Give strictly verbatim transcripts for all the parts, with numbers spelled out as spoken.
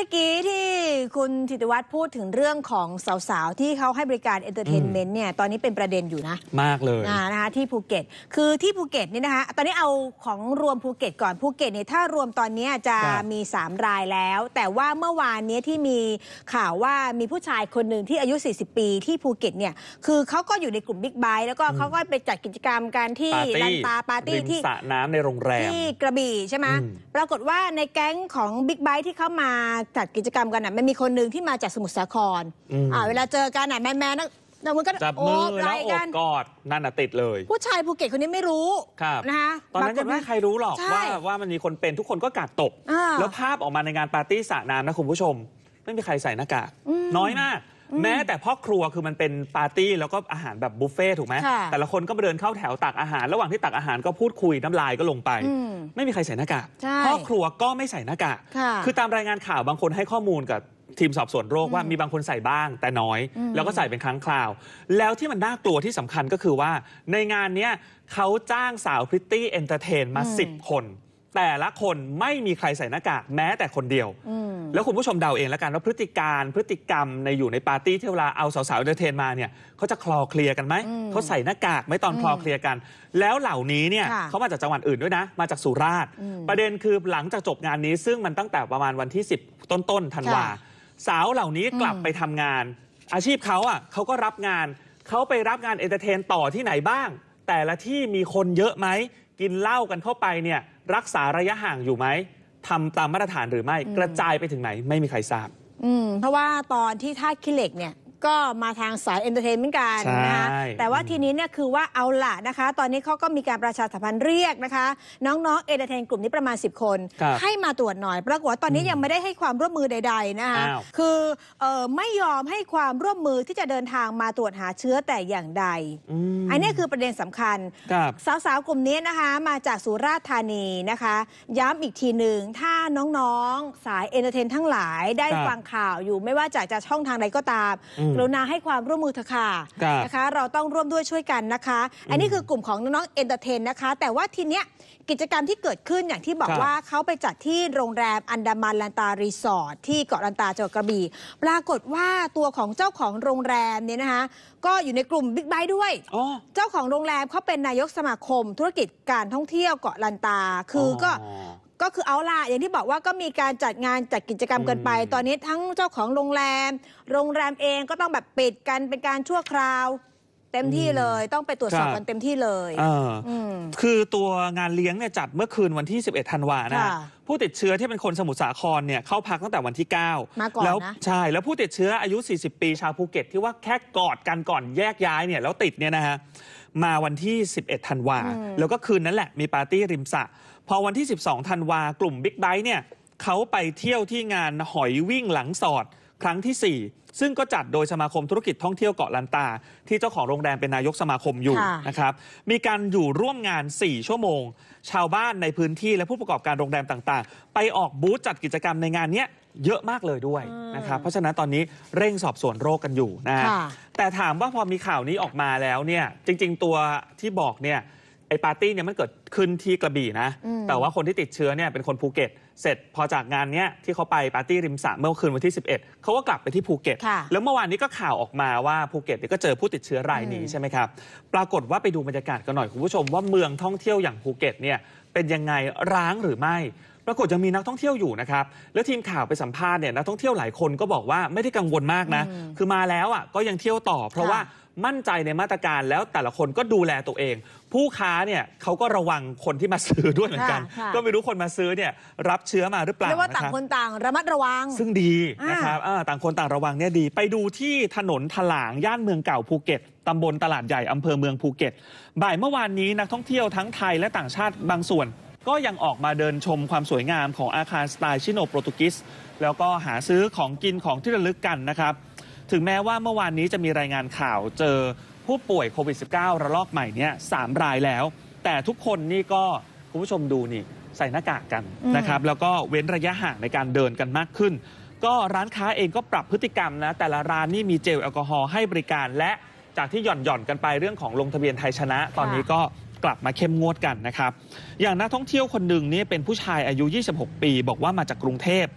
มื่อกี้ที่คุณธิติวัฒน์พูดถึงเรื่องของสาวๆที่เขาให้บริการเอนเตอร์เทนเมนต์เนี่ยตอนนี้เป็นประเด็นอยู่นะมากเลยนะคะที่ภูเก็ตคือที่ภูเก็ตนี่นะคะตอนนี้เอาของรวมภูเก็ตก่อนภูเก็ตเนี่ยถ้ารวมตอนนี้จะมีสามรายแล้วแต่ว่าเมื่อวานนี้ที่มีข่าวว่ามีผู้ชายคนหนึ่งที่อายุสี่สิบปีที่ภูเก็ตเนี่ยคือเขาก็อยู่ในกลุ่มบิ๊กไบค์แล้วก็เขาก็ไปจัดกิจกรรมกันที่ลันตาปาร์ตี้ที่สระน้ำในโรงแรมที่กระบี่ใช่ไหมปรากฏว่าในแก๊งของบิ๊กไบค์ที่เขามาจัดกิจกรรมกันน่ะมันมีคนหนึ่งที่มาจากสมุทรสาครอ่าเวลาเจอกันน่ะแมนแมนนะมันก็จับมือแล้วโอบกอดนั่นน่ะติดเลยผู้ชายภูเก็ตคนนี้ไม่รู้นะคะตอนนั้นยังไม่มีใครรู้หรอกว่าว่ามันมีคนเป็นทุกคนก็กาดตกแล้วภาพออกมาในงานปาร์ตี้สระน้ำนะคุณผู้ชมไม่มีใครใส่หน้ากากน้อยมากแม้แต่พ่อครัวคือมันเป็นปาร์ตี้แล้วก็อาหารแบบบุฟเฟ่ถูกไหมแต่ละคนก็มาเดินเข้าแถวตักอาหารระหว่างที่ตักอาหารก็พูดคุยน้ำลายก็ลงไปไม่มีใครใส่หน้ากากพ่อครัวก็ไม่ใส่หน้ากากคือตามรายงานข่าวบางคนให้ข้อมูลกับทีมสอบสวนโรคว่ามีบางคนใส่บ้างแต่น้อยแล้วก็ใส่เป็นครั้งคราวแล้วที่มันน่ากลัวที่สำคัญก็คือว่าในงานนี้เขาจ้างสาวพริตตี้เอนเตอร์เทนมาสิบคนแต่ละคนไม่มีใครใส่หน้ากากแม้แต่คนเดียวแล้วคุณผู้ชมเดาเองแล้วกันว่าพฤติการพฤติกรรมในอยู่ในปาร์ตี้ที่เวลาเอาสาวๆเอนเตอร์เทนมาเนี่ยเขาจะคลอเคลียร์กันไหมเขาใส่หน้ากากไหมตอนคลอเคลียร์กันแล้วเหล่านี้เนี่ยเขามาจากจังหวัดอื่นด้วยนะมาจากสุราษฎร์ประเด็นคือหลังจากจบงานนี้ซึ่งมันตั้งแต่ประมาณวันที่สิบต้นๆธันวาสาวเหล่านี้กลับไปทำงานอาชีพเขาอ่ะเขาก็รับงานเขาไปรับงานเอนเตอร์เทนต่อที่ไหนบ้างแต่ละที่มีคนเยอะไหมกินเหล้ากันเข้าไปเนี่ยรักษาระยะห่างอยู่ไหมทำตามมาตรฐานหรือไม่กระจายไปถึงไหนไม่มีใครทราบอืมเพราะว่าตอนที่ท่าขี้เหล็กเนี่ยก็มาทางสายเอนเตอร์เทนเมนต์กันนะคะแต่ว่าทีนี้เนี่ยคือว่าเอาล่ะนะคะตอนนี้เขาก็มีการประชาสัมพันธ์เรียกนะคะน้องๆเอนเตอร์เทนกลุ่มนี้ประมาณสิบคนให้มาตรวจหน่อยปรากฏว่าตอนนี้ยังไม่ได้ให้ความร่วมมือใดๆนะคะคือเออไม่ยอมให้ความร่วมมือที่จะเดินทางมาตรวจหาเชื้อแต่อย่างใดอันนี้คือประเด็นสำคัญสาวๆกลุ่มนี้นะคะมาจากสุราษฎร์ธานีนะคะย้ำอีกทีหนึ่งถ้าน้องๆสายเอนเตอร์เทนทั้งหลายได้ฟังข่าวอยู่ไม่ว่าจากจะช่องทางใดก็ตามกรุณาให้ความร่วมมือเถอะค่ะนะคะเราต้องร่วมด้วยช่วยกันนะคะอันนี้คือกลุ่มของน้องๆเอนเตอร์เทนนะคะแต่ว่าทีเนี้ยกิจกรรมที่เกิดขึ้นอย่างที่บอกว่าเขาไปจัดที่โรงแรมอันดามันลันตารีสอร์ทที่เกาะลันตาจังหวัดกระบี่ปรากฏว่าตัวของเจ้าของโรงแรมเนี่ยนะคะก็อยู่ในกลุ่มบิ๊กไบค์ด้วยเจ้าของโรงแรมเขาเป็นนายกสมาคมธุรกิจการท่องเที่ยวเกาะลันตาคือก็ก็คือเอาล่ะอย่างที่บอกว่าก็มีการจัดงานจัดกิจกรรมกันไปตอนนี้ทั้งเจ้าของโรงแรมโรงแรมเองก็ต้องแบบปิดกันเป็นการชั่วคราวเต็มที่เลยต้องไปตรวจสอบกันเต็มที่เลยคือตัวงานเลี้ยงเนี่ยจัดเมื่อคืนวันที่สิบเอ็ดธันวาคมนะผู้ติดเชื้อที่เป็นคนสมุทรสาครเนี่ยเข้าพักตั้งแต่วันที่เก้าแล้วใช่แล้วผู้ติดเชื้ออายุสี่สิบปีชาวภูเก็ตที่ว่าแค่กอดกันก่อนแยกย้ายเนี่ยแล้วติดเนี่ยนะฮะมาวันที่สิบเอ็ดธันวาแล้วก็คืนนั้นแหละมีปาร์ตี้ริมสระพอวันที่สิบสองธันวากลุ่มบิ๊กไบค์เนี่ยเขาไปเที่ยวที่งานหอยวิ่งหลังสอดครั้งที่สี่ซึ่งก็จัดโดยสมาคมธุรกิจท่องเที่ยวเกาะลันตาที่เจ้าของโรงแรมเป็นนายกสมาคมอยู่นะครับมีการอยู่ร่วมงานสี่ชั่วโมงชาวบ้านในพื้นที่และผู้ประกอบการโรงแรมต่างๆไปออกบูธจัดกิจกรรมในงานนี้เยอะมากเลยด้วยนะครับเพราะฉะนั้นตอนนี้เร่งสอบสวนโรคกันอยู่นะแต่ถามว่าพอมีข่าวนี้ออกมาแล้วเนี่ยจริงๆตัวที่บอกเนี่ยไอ้ปาร์ตี้เนี่ยมันเกิดขึ้นที่กระบี่นะแต่ว่าคนที่ติดเชื้อเนี่ยเป็นคนภูเก็ตเสร็จพอจากงานเนี้ยที่เขาไปปาร์ตี้ริมสระเมื่อคืนวันที่สิบเอ็ดเขาก็กลับไปที่ภูเก็ตแล้วเมื่อวานนี้ก็ข่าวออกมาว่าภูเก็ตก็เจอผู้ติดเชื้อรายนี้ใช่ไหมครับปรากฏว่าไปดูบรรยากาศกันหน่อยคุณผู้ชมว่าเมืองท่องเที่ยวอย่างภูเก็ตเนี่ยเป็นยังไงร้างหรือไม่ปรากฏยังมีนักท่องเที่ยวอยู่นะครับแล้วทีมข่าวไปสัมภาษณ์เนี่ยนักท่องเที่ยวหลายคนก็บอกว่าไม่ได้กังวลมากนะคือมาแล้วอ่ะก็ยังเที่ยวต่อเพราะว่ามั่นใจในมาตรการแล้วแต่ละคนก็ดูแลตัวเองผู้ค้าเนี่ยเขาก็ระวังคนที่มาซื้อด้วยเหมือนกันก็ไม่รู้คนมาซื้อเนี่ยรับเชื้อมาหรือเปล่าเรียกว่าต่างคนต่างระมัดระวังซึ่งดีนะครับต่างคนต่างระวังเนี่ยดีไปดูที่ถนนถลางย่านเมืองเก่าภูเก็ตตำบลตลาดใหญ่อำเภอเมืองภูเก็ตบ่ายเมื่อวานนี้นักท่องเที่ยวทั้งไทยและต่างชาติบางส่วนก็ยังออกมาเดินชมความสวยงามของอาคารสไตล์ชิโนโปรตุกิสแล้วก็หาซื้อของกินของที่ระลึกกันนะครับถึงแม้ว่าเมื่อวานนี้จะมีรายงานข่าวเจอผู้ป่วยโควิด สิบเก้า ระลอกใหม่เนี่ยสามรายแล้วแต่ทุกคนนี่ก็คุณผู้ชมดูนี่ใส่หน้ากากกันนะครับแล้วก็เว้นระยะห่างในการเดินกันมากขึ้นก็ร้านค้าเองก็ปรับพฤติกรรมนะแต่ละร้านนี่มีเจลแอลกอฮอล์ให้บริการและจากที่หย่อนหย่อนกันไปเรื่องของลงทะเบียนไทยชนะตอนนี้ก็กลับมาเข้มงวดกันนะครับอย่างนักท่องเที่ยวคนหนึ่งนี่เป็นผู้ชายอายุยี่สิบหกปีบอกว่ามาจากกรุงเทพ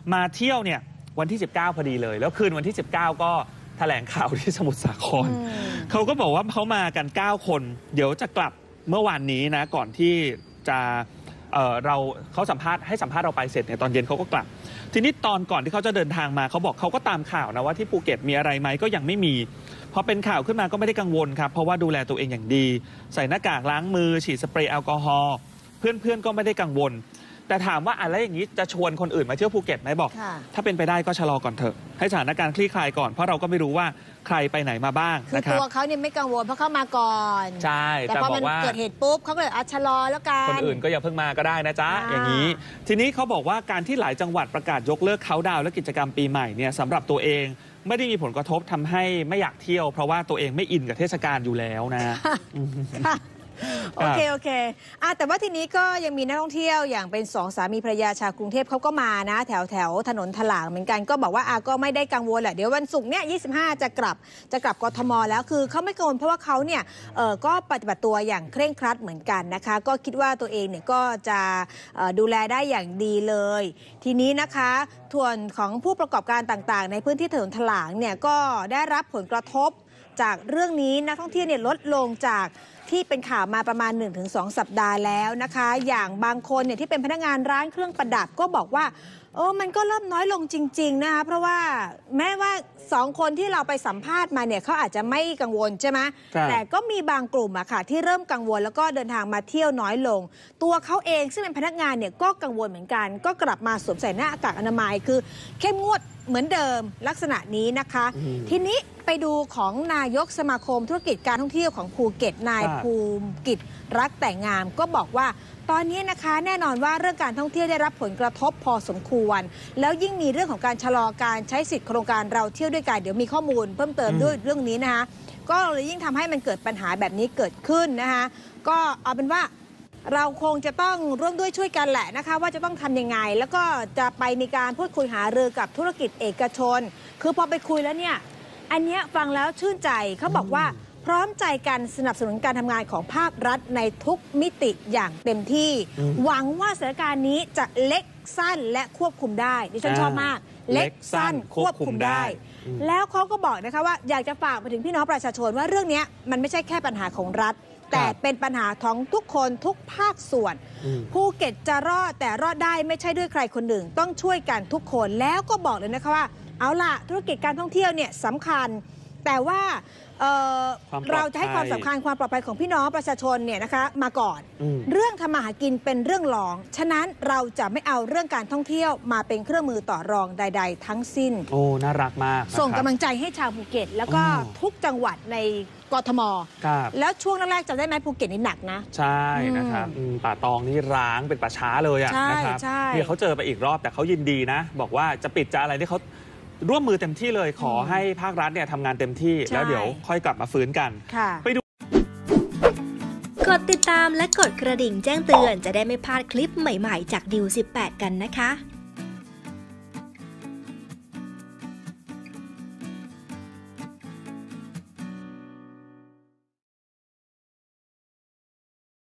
มาเที่ยวเนี่ยวันที่สิบเก้าพอดีเลยแล้วคืนวันที่สิบเก้าก็แถลงข่าวที่สมุทรสาครเขาก็บอกว่าเขามากันเก้าคนเดี๋ยวจะกลับเมื่อวานนี้นะก่อนที่จะเอ่อเราเขาสัมภาษณ์ให้สัมภาษณ์เราไปเสร็จเนี่ยตอนเย็นเขาก็กลับทีนี้ตอนก่อนที่เขาจะเดินทางมาเขาบอกเขาก็ตามข่าวนะว่าที่ภูเก็ตมีอะไรไหมก็ยังไม่มีพอเป็นข่าวขึ้นมาก็ไม่ได้กังวลครับเพราะว่าดูแลตัวเองอย่างดีใส่หน้ากากล้างมือฉีดสเปรย์แอลกอฮอล์เพื่อนๆก็ไม่ได้กังวลแต่ถามว่าอะไรอย่างนี้จะชวนคนอื่นมาเที่ยวภูเก็ตไหมบอกถ้าเป็นไปได้ก็ชะลอก่อนเถอะให้สถานการณ์คลี่คลายก่อนเพราะเราก็ไม่รู้ว่าใครไปไหนมาบ้างคือตัวเขาเนี่ยไม่กังวลเพราะเข้ามาก่อนใช่แต่พอมันเกิดเหตุปุ๊บเขาก็เลยอัชะลอแล้วกันคนอื่นก็อย่าเพิ่งมาก็ได้นะจ๊ะอย่างนี้ทีนี้เขาบอกว่าการที่หลายจังหวัดประกาศยกเลิกเค้าดาวน์และกิจกรรมปีใหม่เนี่ยสำหรับตัวเองไม่ได้มีผลกระทบทำให้ไม่อยากเที่ยวเพราะว่าตัวเองไม่อินกับเทศกาลอยู่แล้วนะโอเคโอเคอ่ะแต่ว่าทีนี้ก็ยังมีนักท่องเที่ยวอย่างเป็นสองสามีภรรยาชาวกรุงเทพเขาก็มานะแถวแถวถนนถลางเหมือนกันก็บอกว่าอ่ะก็ไม่ได้กังวลแหละเดี๋ยววันศุกร์เนี่ยยี่สิบห้าจะกลับจะกลับกทมแล้วคือเขาไม่กังวลเพราะว่าเขาเนี่ยเออก็ปฏิบัติตัวอย่างเคร่งครัดเหมือนกันนะคะก็คิดว่าตัวเองเนี่ยก็จะดูแลได้อย่างดีเลยทีนี้นะคะส่วนของผู้ประกอบการต่างๆในพื้นที่ถนนถลางเนี่ยก็ได้รับผลกระทบจากเรื่องนี้นักท่องเที่ยวเนี่ยลดลงจากที่เป็นข่าวมาประมาณ หนึ่งถึงสอง สัปดาห์แล้วนะคะอย่างบางคนเนี่ยที่เป็นพนักงานร้านเครื่องประดับก็บอกว่าโอ้มันก็เริ่มน้อยลงจริงๆนะคะเพราะว่าแม้ว่าสองคนที่เราไปสัมภาษณ์มาเนี่ยเขาอาจจะไม่กังวลใช่ไหมแต่ก็มีบางกลุ่มอะค่ะที่เริ่มกังวลแล้วก็เดินทางมาเที่ยวน้อยลงตัวเขาเองซึ่งเป็นพนักงานเนี่ยก็กังวลเหมือนกันก็กลับมาสวมใส่หน้ากากอนามัยคือเข้มงวดเหมือนเดิมลักษณะนี้นะคะทีนี้ไปดูของนายกสมาคมธุรกิจการท่องเที่ยวของภูเก็ตนายภูมิกิจรักแต่งามก็บอกว่าตอนนี้นะคะแน่นอนว่าเรื่องการท่องเที่ยวได้รับผลกระทบพอสมควรแล้วยิ่งมีเรื่องของการชะลอการใช้สิทธิโครงการเราเที่ยวด้วยกันเดี๋ยวมีข้อมูลเพิ่มเติมด้วยเรื่องนี้นะคะก็เลยยิ่งทำให้มันเกิดปัญหาแบบนี้เกิดขึ้นนะคะก็เอาเป็นว่าเราคงจะต้องร่วมด้วยช่วยกันแหละนะคะว่าจะต้องทำยังไงแล้วก็จะไปมีการพูดคุยหารือกับธุรกิจเอกชนคือพอไปคุยแล้วเนี่ยอันนี้ฟังแล้วชื่นใจเขาบอกว่าพร้อมใจกันสนับสนุนการทำงานของภาครัฐในทุกมิติอย่างเต็มที่หวังว่าสถานการณ์นี้จะเล็กสั้นและควบคุมได้ดิฉันชอบมากเล็กสั้นควบคุมได้แล้วเขาก็บอกนะคะว่าอยากจะฝากไปถึงพี่น้องประชาชนว่าเรื่องนี้มันไม่ใช่แค่ปัญหาของรัฐแต่เป็นปัญหาของทุกคนทุกภาคส่วนภูเก็ตจะรอดแต่รอดได้ไม่ใช่ด้วยใครคนหนึ่งต้องช่วยกันทุกคนแล้วก็บอกเลยนะคะว่าเอาล่ะธุรกิจการท่องเที่ยวเนี่ยสำคัญแต่ว่า เ, เราจะให้ความสำคัญความปลอดภัยของพี่น้องประชาชนเนี่ยนะคะมาก่อนเรื่องทำมาหากินเป็นเรื่องรองฉะนั้นเราจะไม่เอาเรื่องการท่องเที่ยวมาเป็นเครื่องมือต่อรองใดๆทั้งสิ้นโอ้น่ารักมากส่งกำลังใจให้ชาวภูเก็ตแล้วก็ทุกจังหวัดในกทมแล้วช่วงแรกๆจำได้ไหมภูเก็ตนี่หนักนะใช่นะครับป่าตองนี่ร้างเป็นป่าช้าเลยอะนะครับที่เขาเจอไปอีกรอบแต่เขายินดีนะบอกว่าจะปิดจะอะไรที่เขาร่วมมือเต็มที่เลยขอให้ภาครัฐเนี่ยทำงานเต็มที่แล้วเดี๋ยวค่อยกลับมาฟื้นกันไปดูกดติดตามและกดกระดิ่งแจ้งเตือนจะได้ไม่พลาดคลิปใหม่ๆจากดิวสิบแปดกันนะคะ